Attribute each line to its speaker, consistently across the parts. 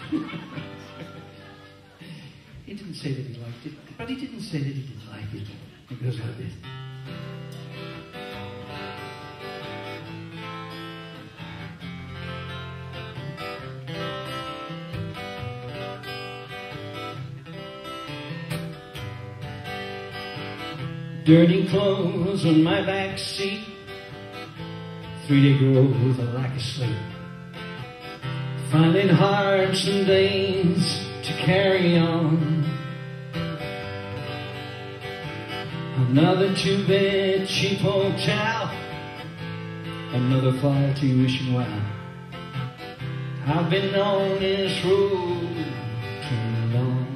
Speaker 1: He didn't say that he liked it, but he didn't say that he didn't like it. It goes like this. Dirty clothes on my back seat, 3-day growth of lack of sleep. Finding hard some days to carry on. Another 2-bed cheap hotel, another fall tuition wow. I've been on this road too long.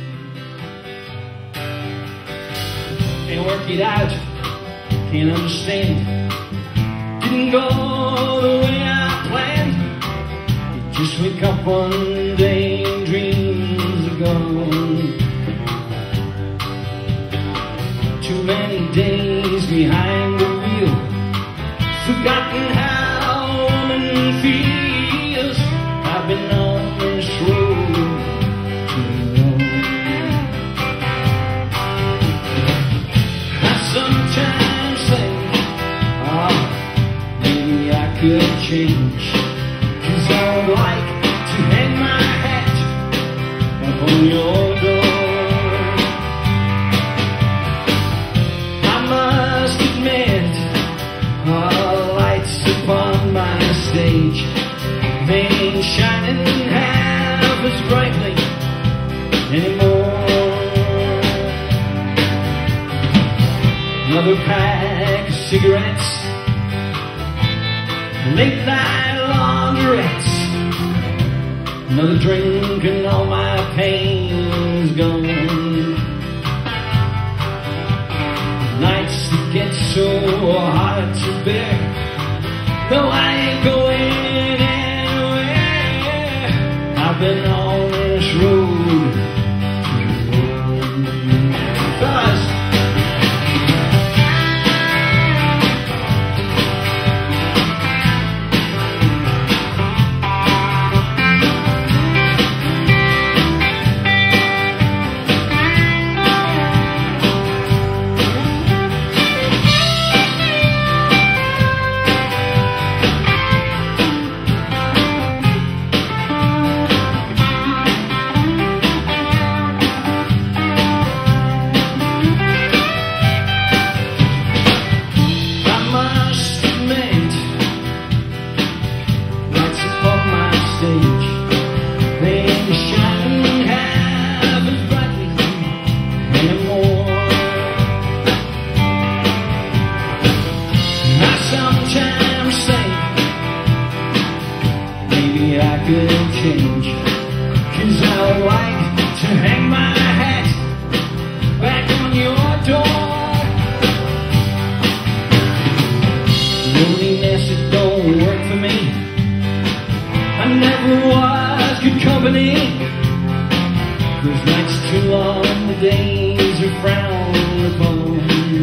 Speaker 1: Can't work it out, can't understand. Didn't go the way I planned. You just wake up one day and dreams are gone. Too many days behind the wheel, forgotten how a woman feels. I've been on this road too long. I sometimes think, oh, maybe I could change, 'cause I would like to hang my hat up on your door. Stage, they ain't shining half as brightly anymore. Another pack of cigarettes, late night laundrettes, another drink and all my pain's gone. Nights that get so hard to bear, no, I ain't going anywhere. I've been on this road too long. I could change, 'cause I would like to hang my hat back on your door. Loneliness, it don't work for me. I never was good company, 'cause nights too long, the days are frowned upon.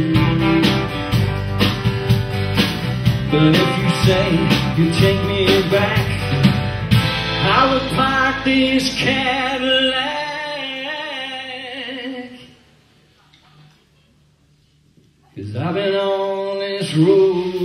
Speaker 1: But if you say you take me back, I would park this Cadillac, 'cause I've been on this road